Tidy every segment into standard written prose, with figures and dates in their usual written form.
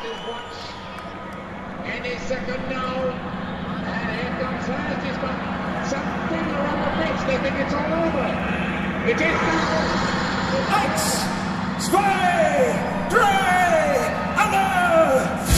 his watch. Any second now. And here comes Hurst. He's got something around the pitch. They think it's all over. It is now. 1, 2, 3, alle!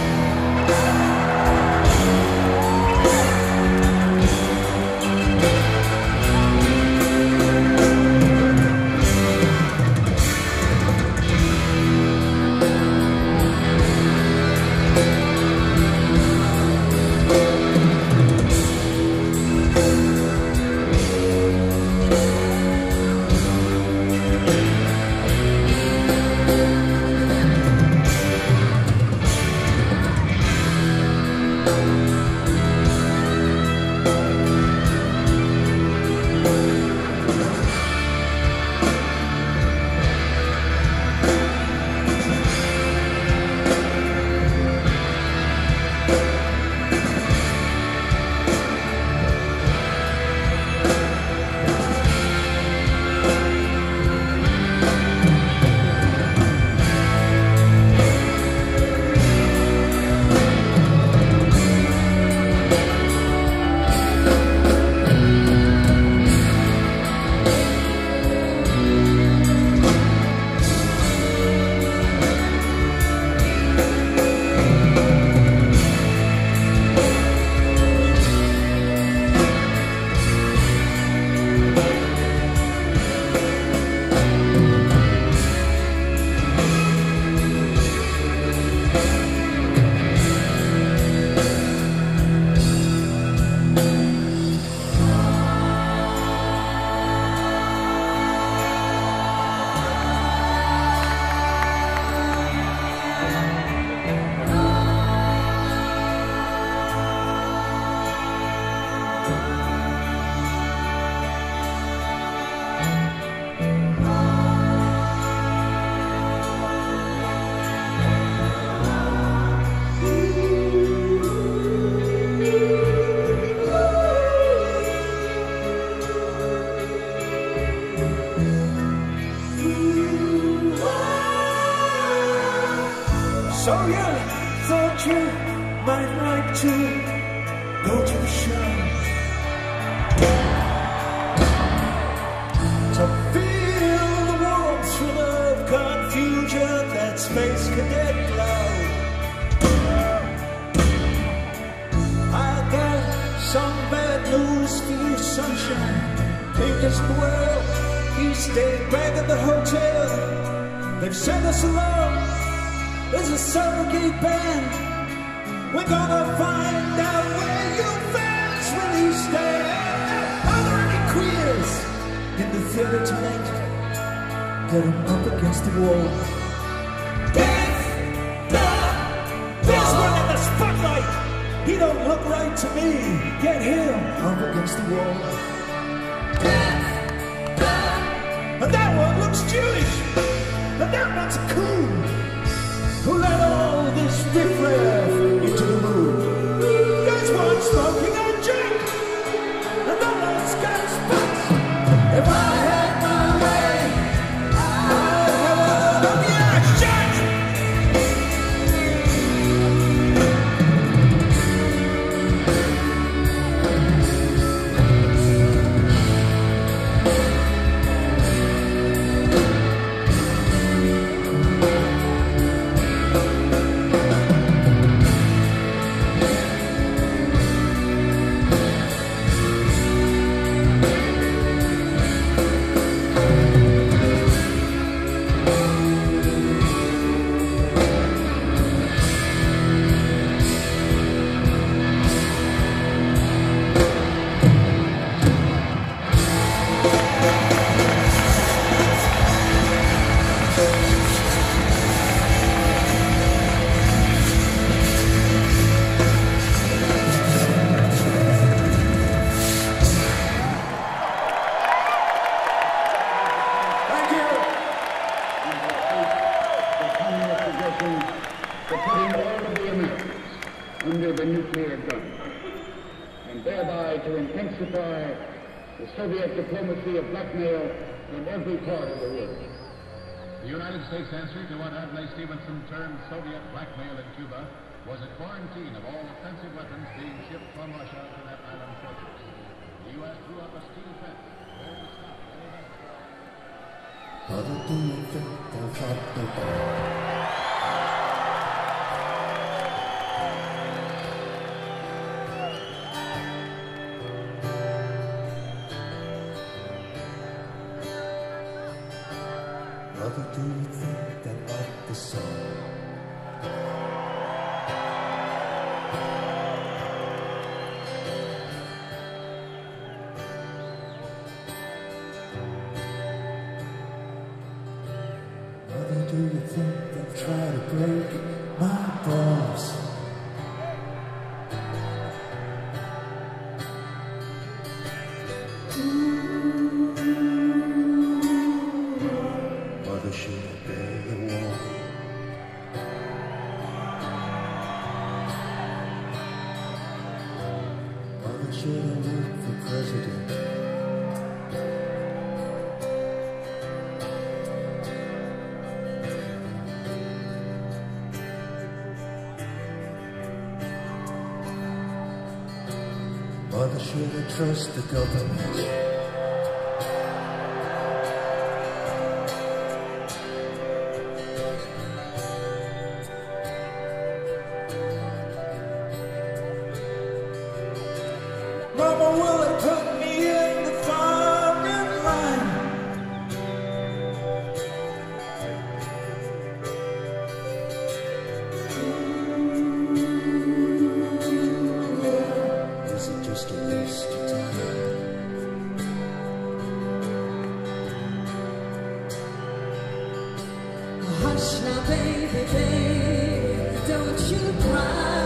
So you thought you might like to go to the show, to feel the warmth full of confusion that space cadet glow. I got some bad news for you, sunshine. Pink is the world. He stayed back at the hotel. They've sent us along. There's a surrogate band. We're gonna find out where your fans really stand. Are there any queers in the theater tonight? Get them up against the wall. There's one in the spotlight. He don't look right to me. Get him up against the wall. And that one looks Jewish. And that one's a coon who let all this riffraff into the room. There's one smoking on Jack, and that one's got spots. If I had my way, I'd have a yeah, Jack! Soviet diplomacy of blackmail in every part of the world. The United States answer to what Adlai Stevenson termed Soviet blackmail in Cuba was a quarantine of all offensive weapons being shipped from Russia to that island fortress. The U.S. drew up a steel fence where to stop any vessel. How do you think they'll fight the ball? How do you think they like the song? How do you think they try to break my balls? Mother should have trusted the government. Mama, will they put me in the firing line? Is it just a waste of time? Hush now, baby, baby, don't you cry.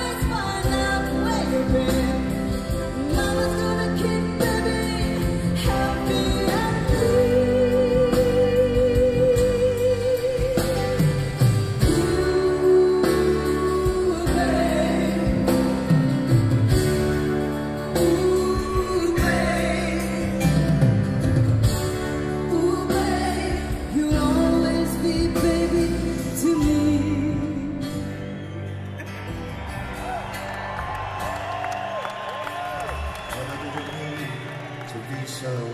Mama's gonna keep baby. so.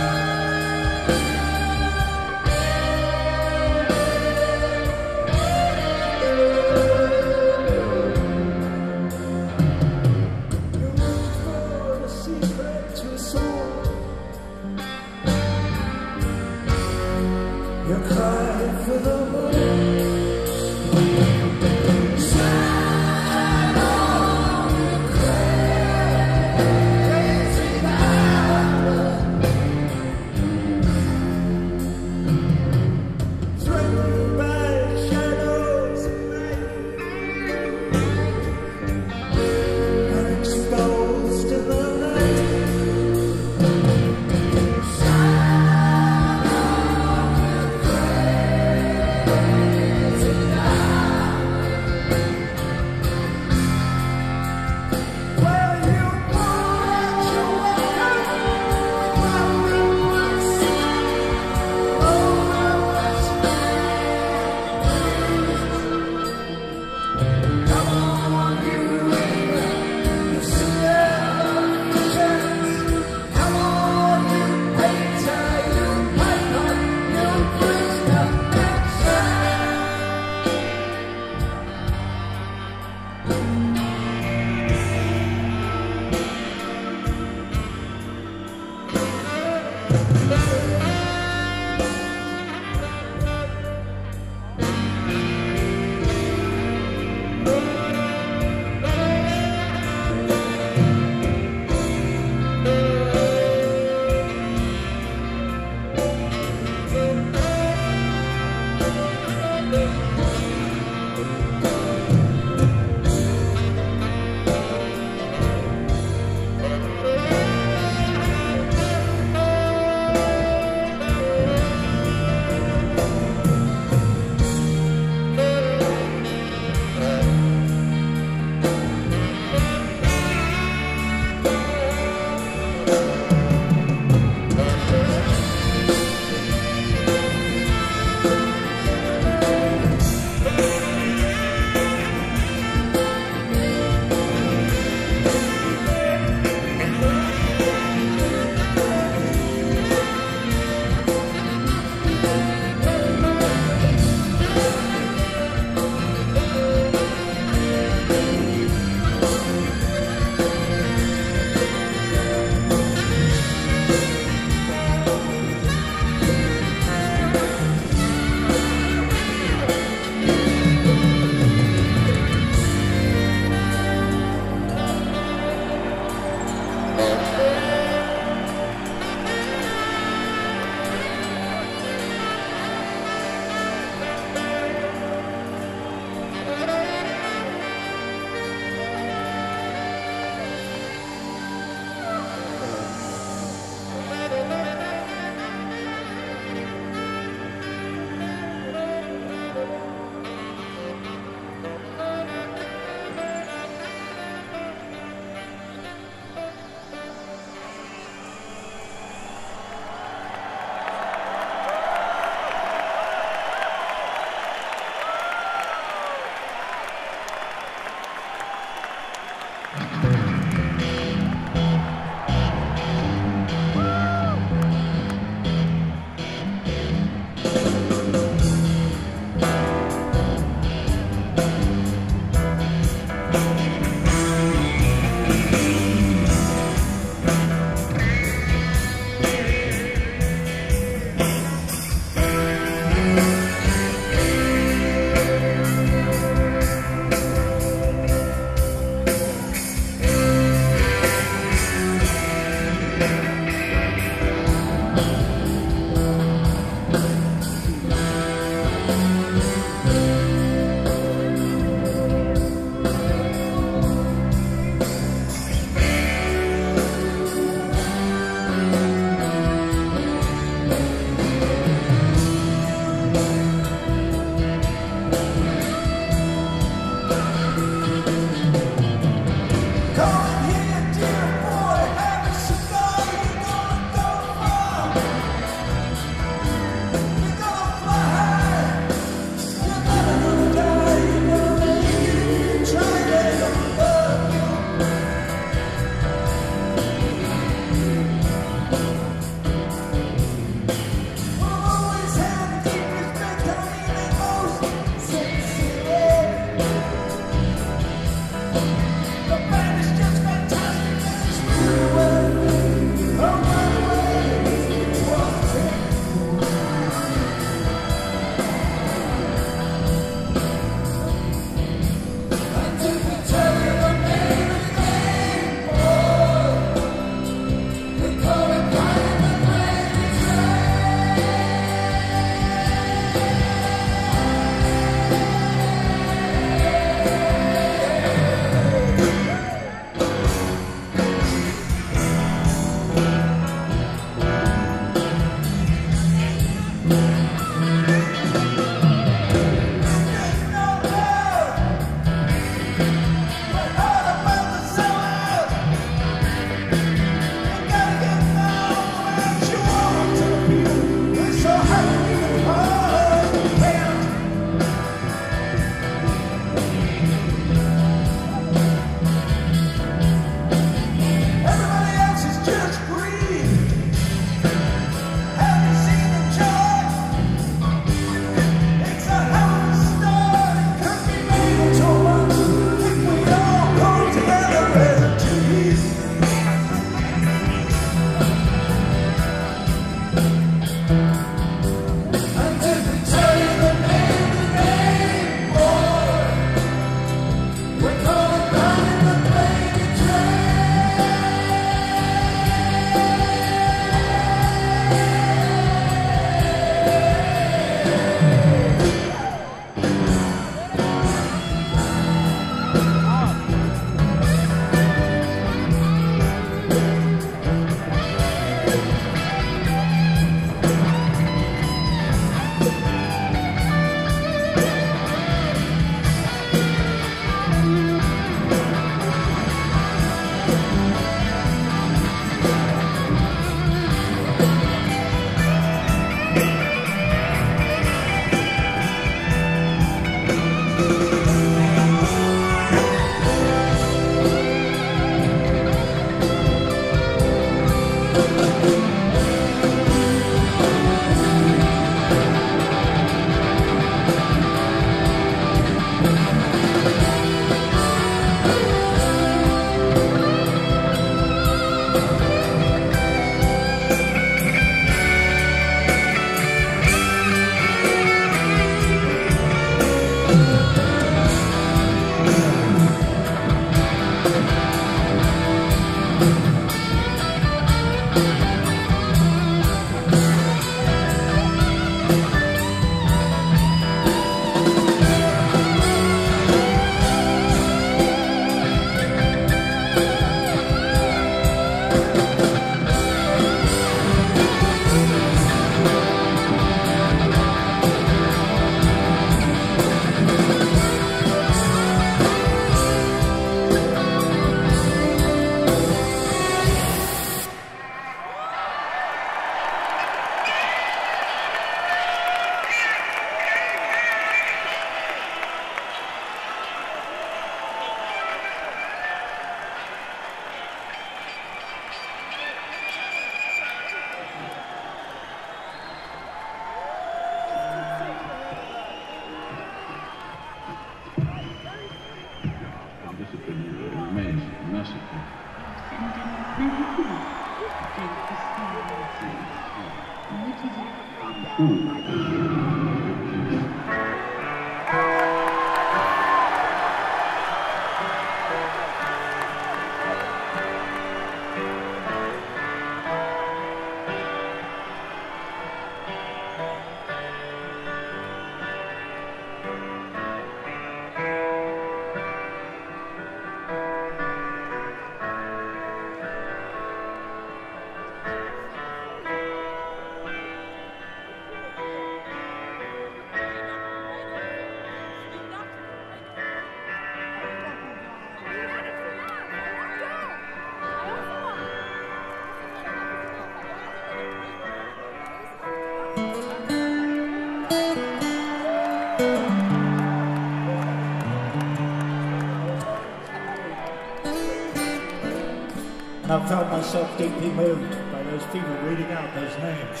And I felt myself deeply moved by those people reading out those names.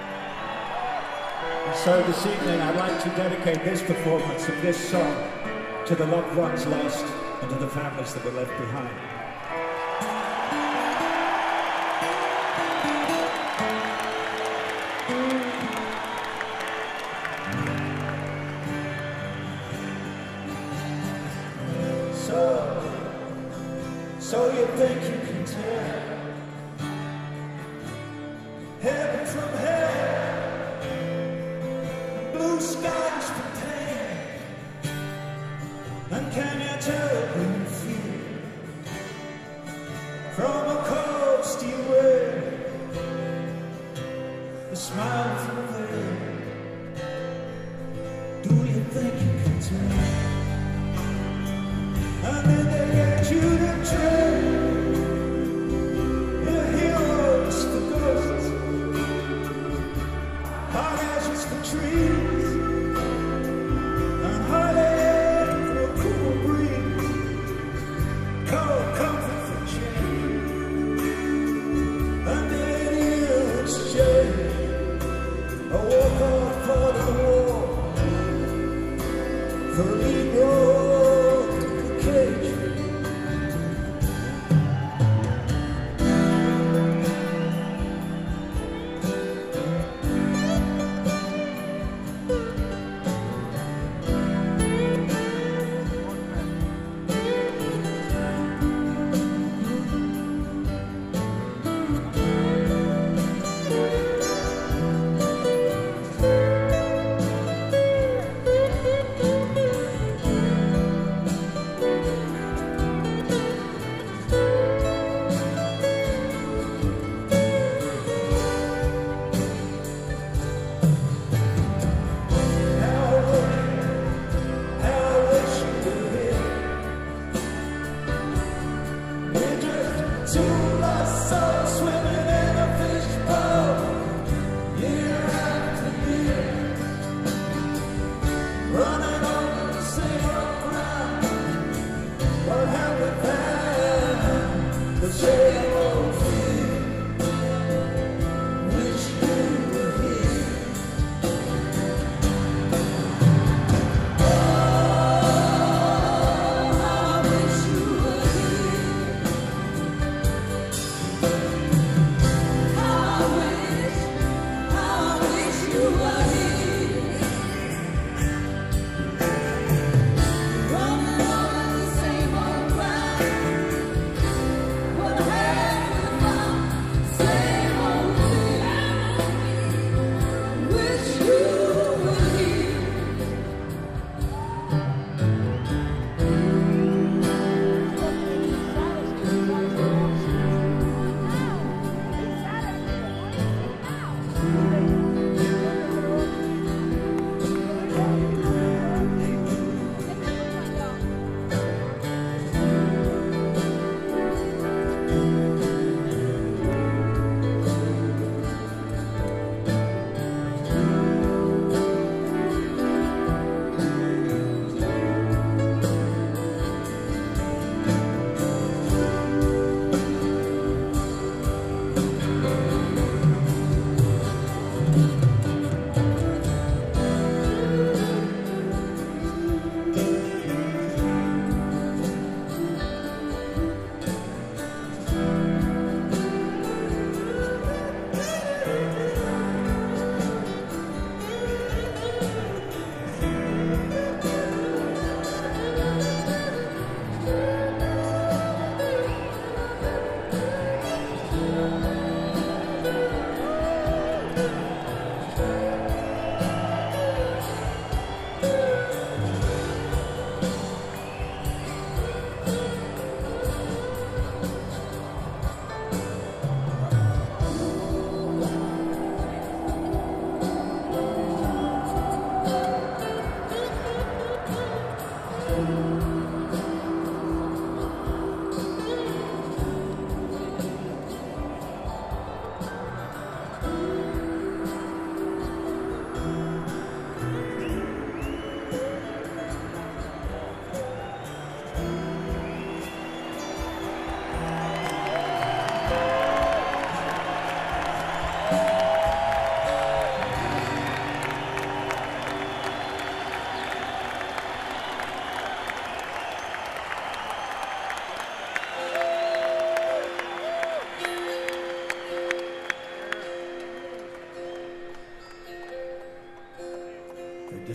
And so this evening I'd like to dedicate this performance of this song to the loved ones lost and to the families that were left behind. So you think you can tell heaven from hell, blue skies from pain, and can you tell when you feel from a cold steel rail, a smile from there? Do you think you can tell? And then they get you to train the heroes for ghosts, hot ashes for trees, and hot air for a cool breeze, cold comfort for change, and then it's change. I walk off for the war, for Negro.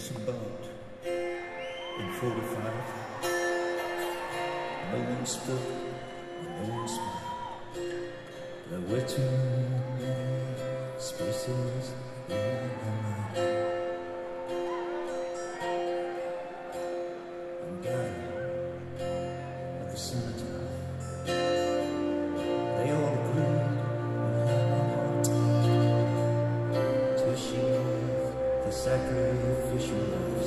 disembarked in 45. No one spoke, and no one smiled. There were too many spaces in the mind. And gathered at the cemetery, they all agreed in her heart to sheathe the sacrificial lives.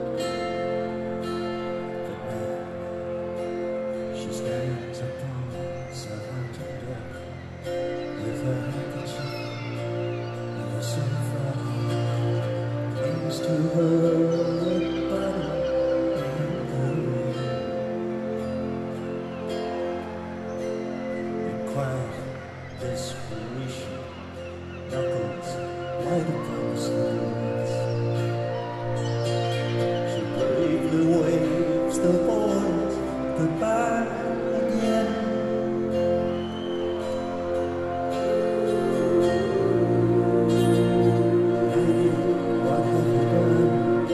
But now she stands upon Southampton Dock with her handkerchief and her sunflower clings to her body in the rain. In quiet desperation, knuckles light upon the stones. She bravely waves the boys goodbye again. Lady, what have you done?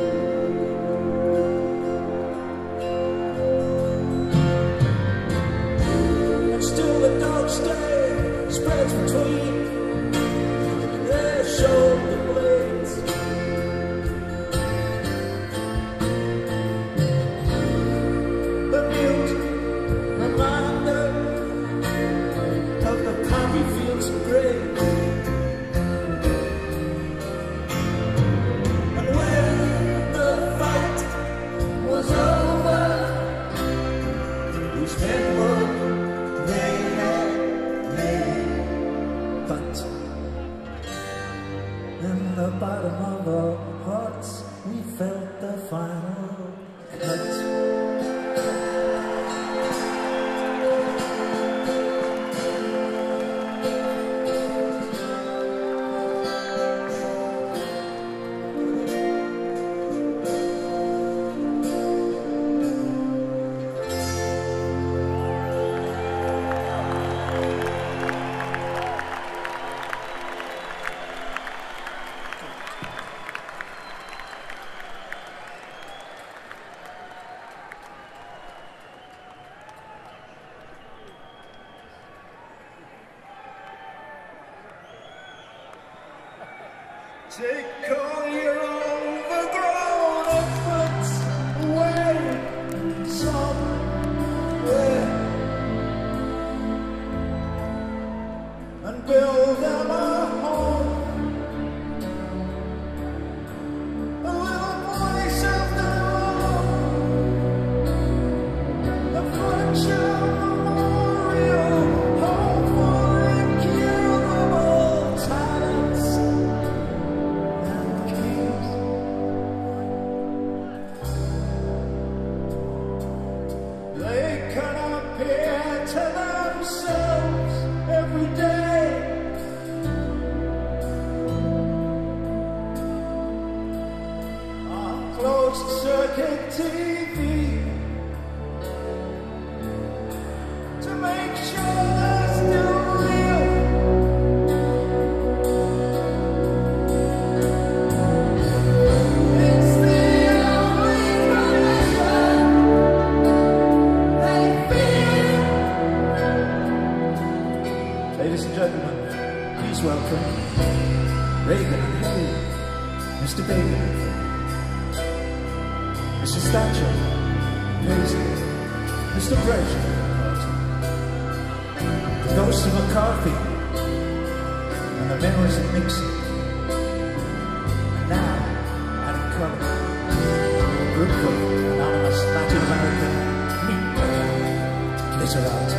And still the dark stain spreads between their shoulder blades. The mute reminder of the poppy fields of grace. And when the fight was over, we spent what they had made. But in the bottom of our hearts, we felt the final cut. Take all your overgrown efforts away somewhere and build them a home, a little place of their own, a Fletcher memorial home for incurable talents. They can appear to themselves every day. On closed circuit TV to make sure they're still real. It's the only connection they feel. Ladies and gentlemen, please welcome Reagan and Harry, Mr. Baker, Mrs. Thatcher, Maisie, Mr. Fraser, the ghost of McCarthy, and the memories of Nixon. And now, adding colour, a group of anonymous Latin American meat literati.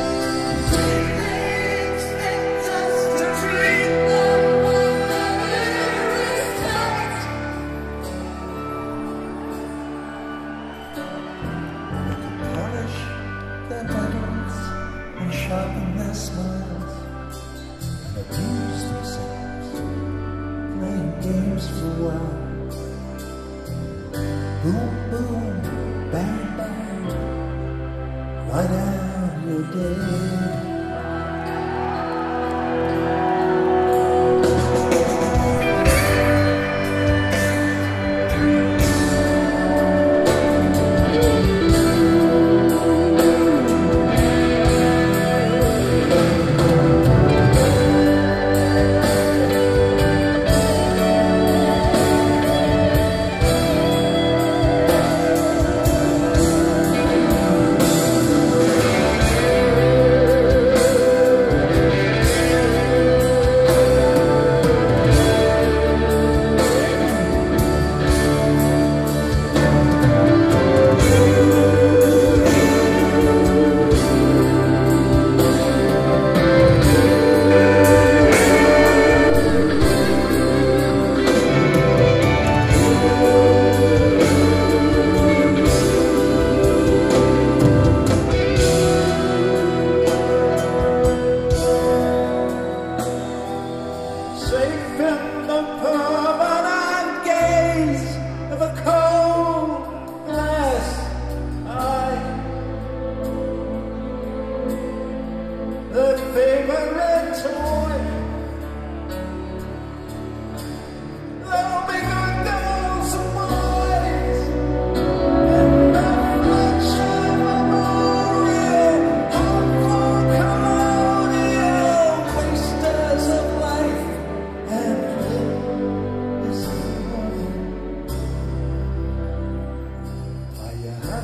Polish their medals and sharpen their smiles and abuse themselves, playing games for a while. Boom, boom, bang, bang, right out your day.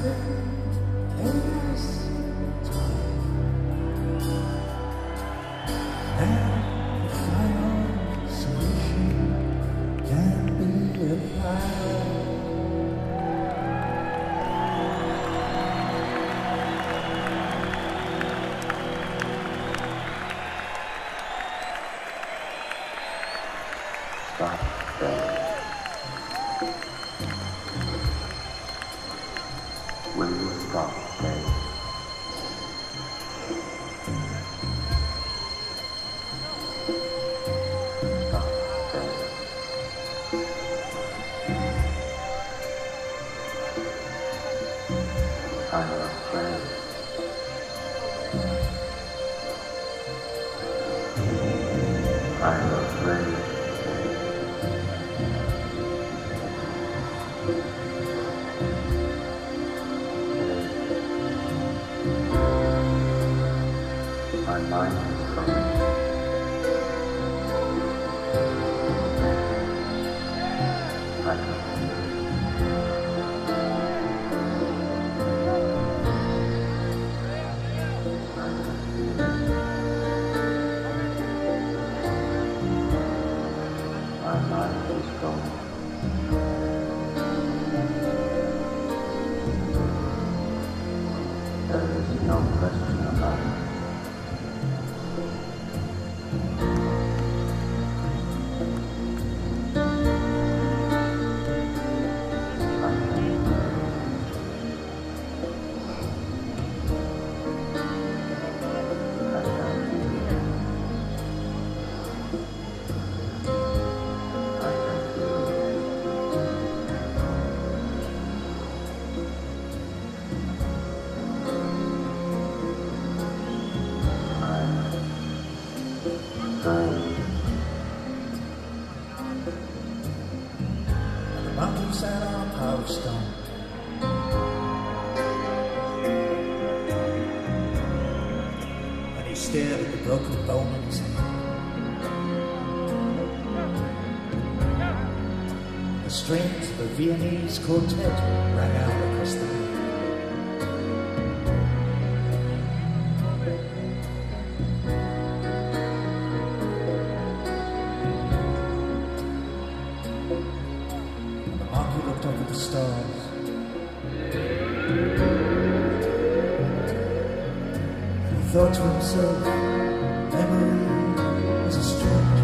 nothing else to do. Now the final solution can be applied. Will you stop, Dave? Stop, Dave. I'm afraid. I'm afraid. My mind is going. I can feel it. I can feel it. My mind is going. There is no question about it. Stared at the broken bones. The strings of a Viennese quartet rang out across the room. The monkey looked up at the stars. Thought to himself, memory is a stranger.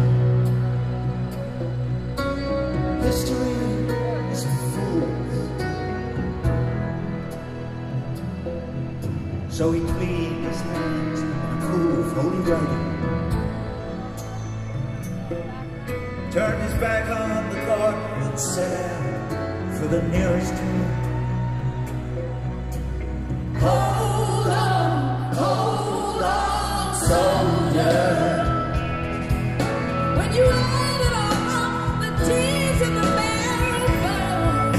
History is for fools. So he cleaned his hands on a pool of holy writing, turned his back on the garden and set out for the nearest room. Soldier, when you had it all, the tears in the marrow,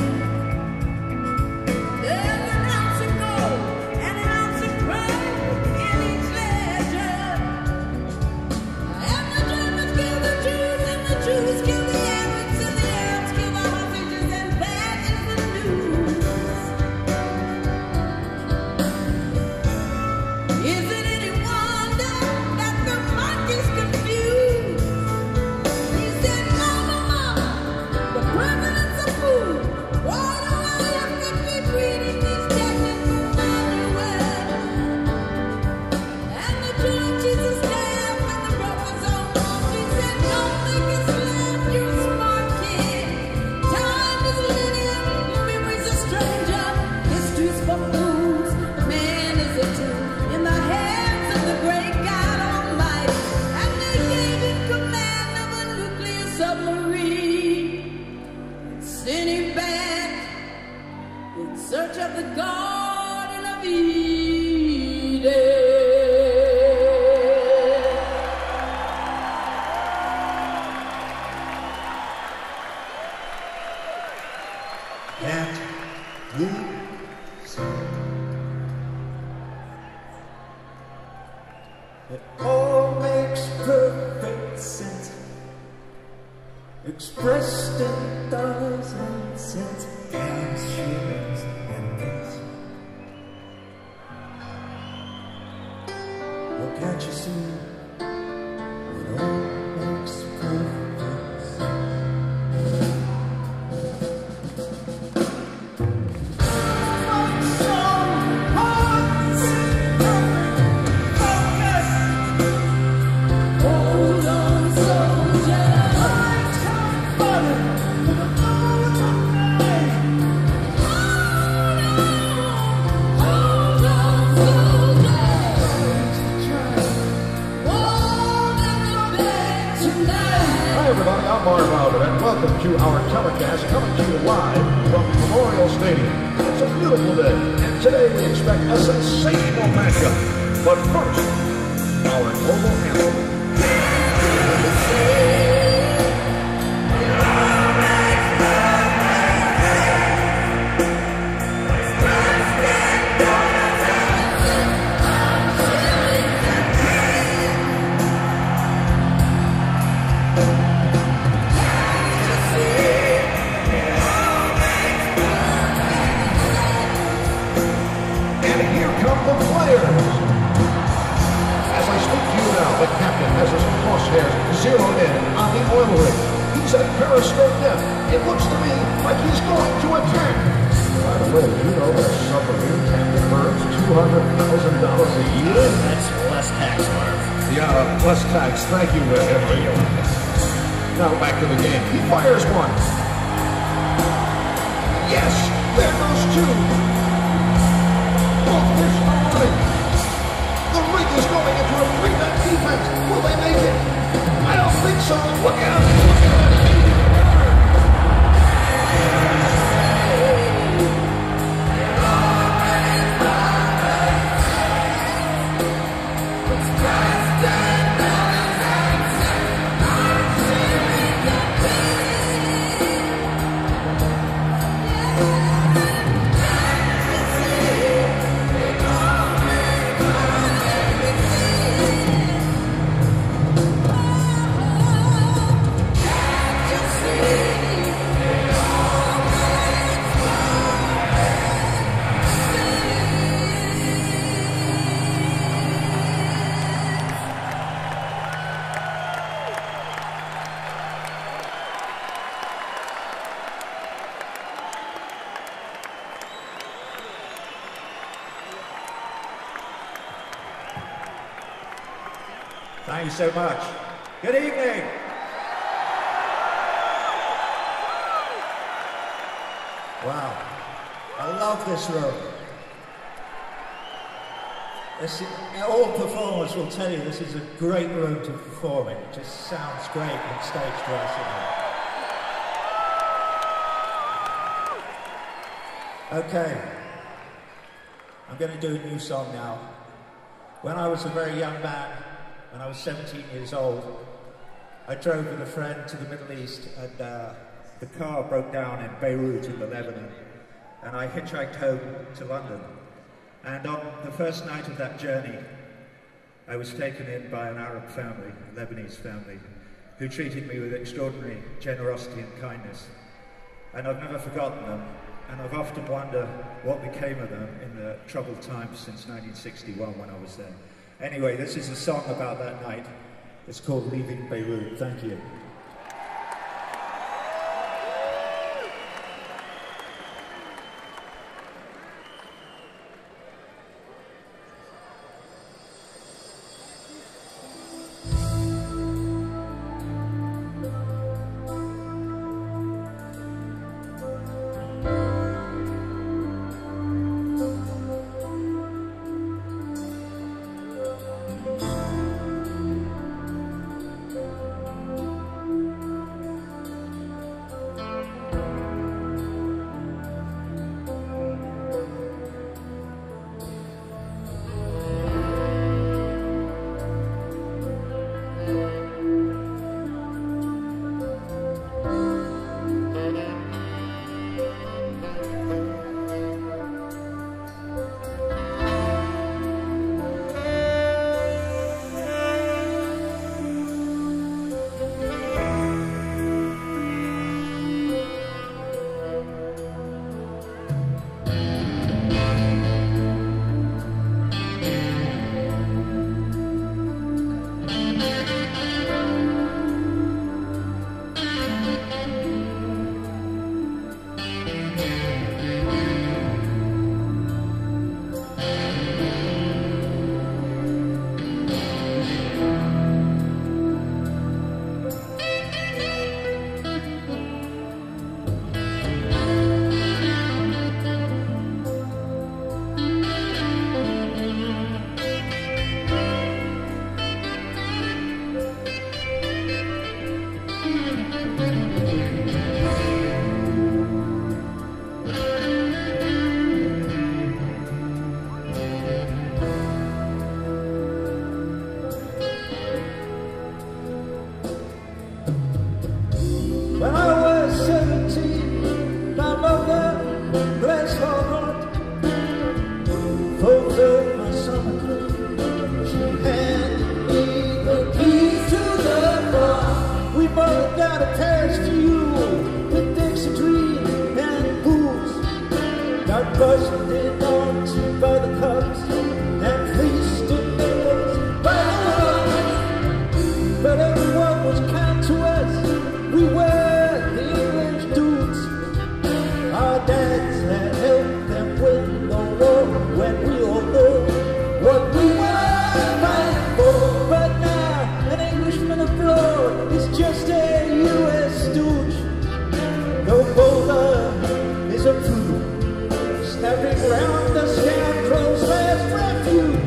there's an ounce of gold and an ounce of pride in each ledger. And the Germans kill the Jews, and the Jews kill the Arabs, and the Arabs kill the hostages, and bad is the news. Is it any wonder that the monkey's confused? He said, Mama, Mama, the president's a fool. Why do I have to keep reading these jackets from everywhere? And the churches are staffed and the brokers are walked. He said, don't think it's left, you smart kid. Time is linear, memory's a stranger. History's for fools, man is a tool in the hands of the great God Almighty. And they gave him command of a nuclear submarine. Sent him back in search of the Garden of Eden. Can't you see? It all makes perfect sense, expressed in dollars and cents, and shillings and bits. Can't you see it all makes perfect sense? Welcome to our telecast coming to you live from Memorial Stadium. It's a beautiful day, and today we expect a sensational matchup. But first, our global anthem. The captain has his crosshairs zeroed in on the oil rig. He's at periscope depth. It looks to me like he's going to attack. By the way, you know that a submarine captain earns $200,000 a year? That's less tax, Marv. Yeah, less tax. Thank you, Henry. Now back to the game. He fires one. Yes, there goes two. Both fish are running. The rig is going into a three-man defense. Will they make it? I don't think so. Look out! Look out! Thank you so much. Good evening. Wow, I love this room. All performers will tell you this is a great room to perform in. It just sounds great on stage dressing. Okay, I'm going to do a new song now. When I was a very young man, when I was 17 years old, I drove with a friend to the Middle East, and the car broke down in Beirut in Lebanon, and I hitchhiked home to London. And on the first night of that journey, I was taken in by an Arab family, a Lebanese family, who treated me with extraordinary generosity and kindness. And I've never forgotten them, and I've often wondered what became of them in the troubled times since 1961 when I was there. Anyway, this is a song about that night. It's called Leaving Beirut. Thank you. holding on to by the cups and feasting neighbors by the lunch. But everyone was kind to us. We were the English dudes. Our dads had helped them win the war when we all know what we were fighting for. But now an Englishman abroad is just a U.S. stooge. No bowler is a fool, snapping round the scoundrel's last refuge.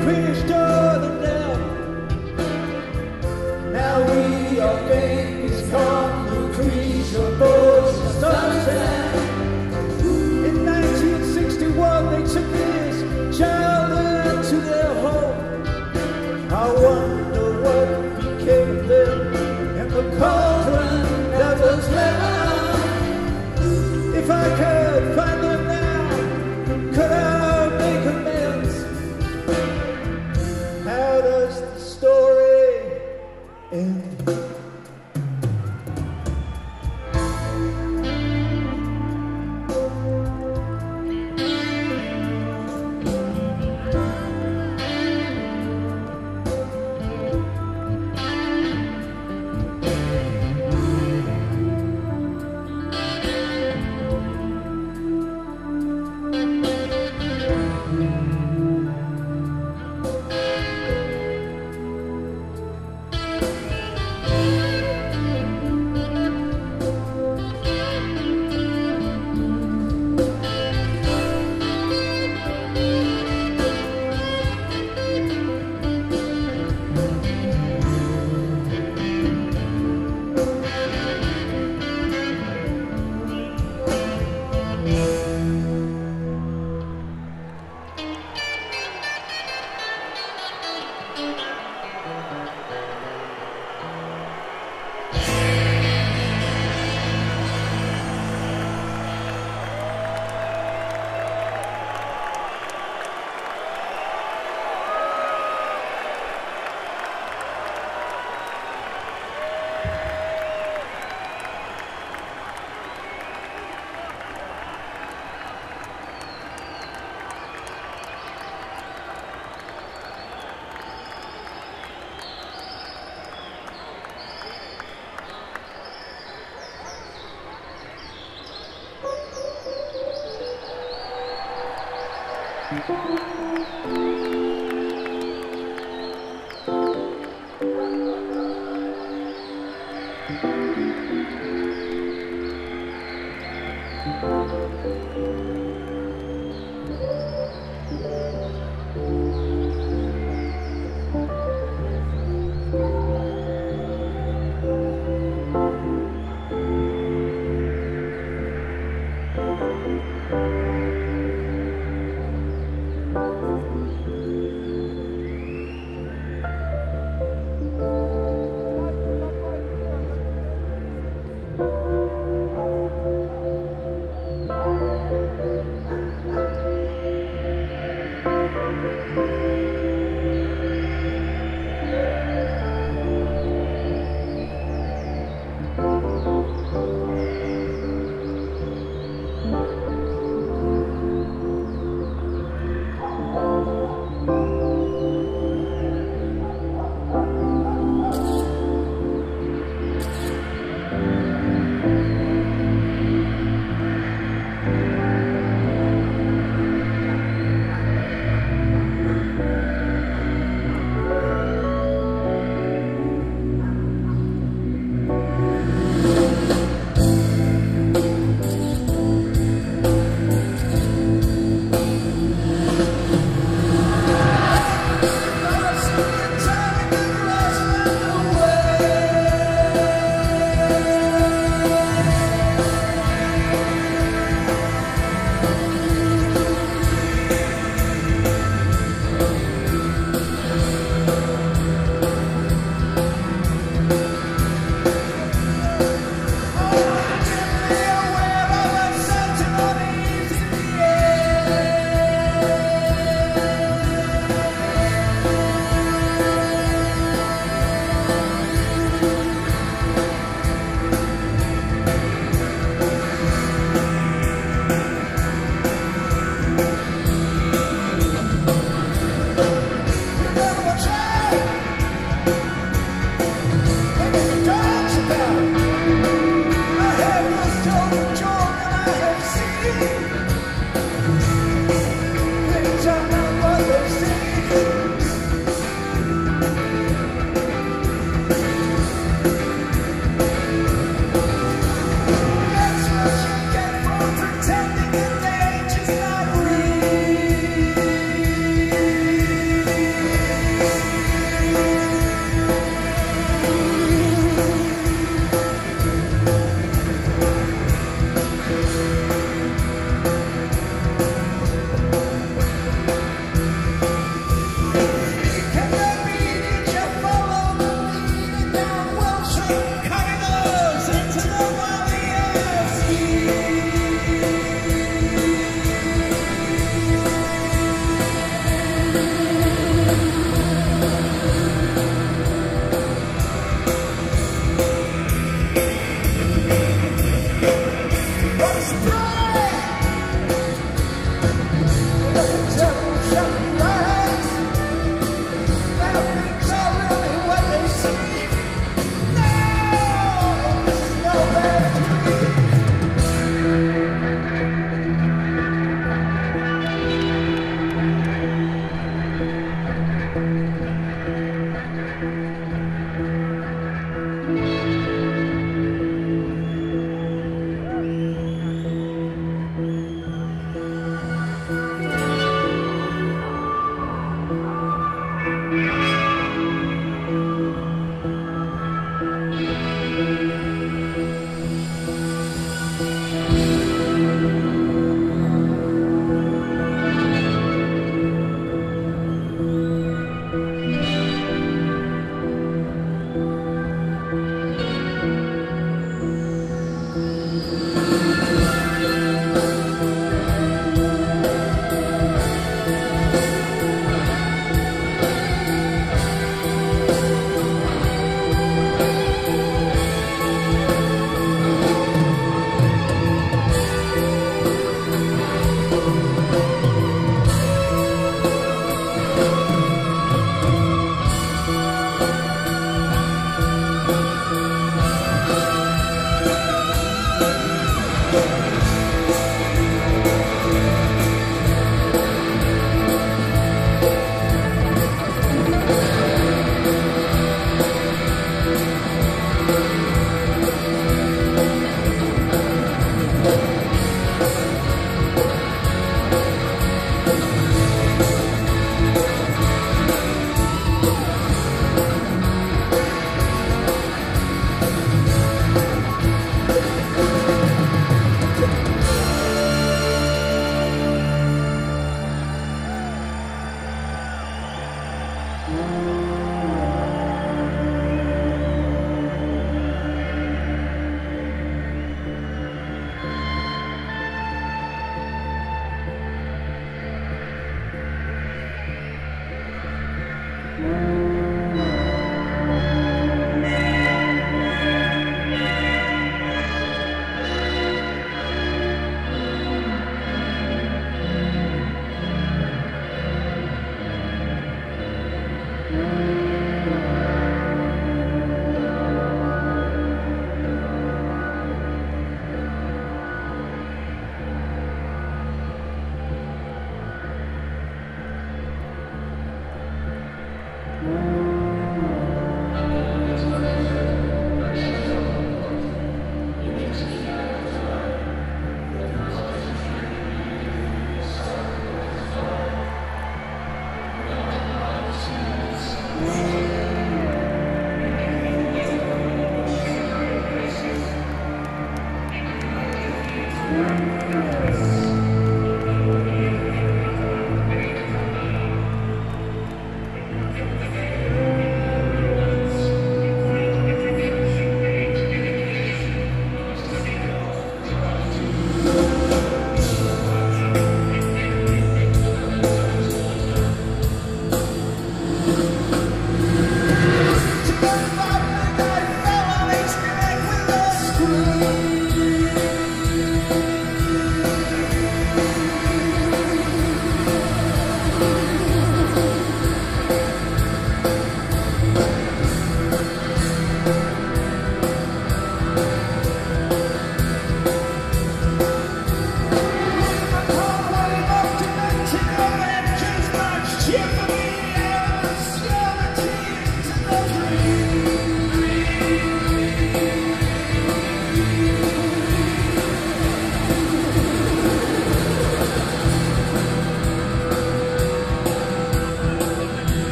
finished all the death. Now we are babies, come trees of boats and stars. In 1961 they took this child into their home. I wonder what became of them and the cauldron that was left. If I could find them now, could I make amends? How does the story end?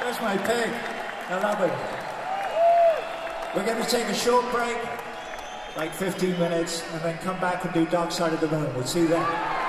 There's my pig. I love it. We're going to take a short break, like 15 minutes, and then come back and do Dark Side of the Moon. We'll see you then.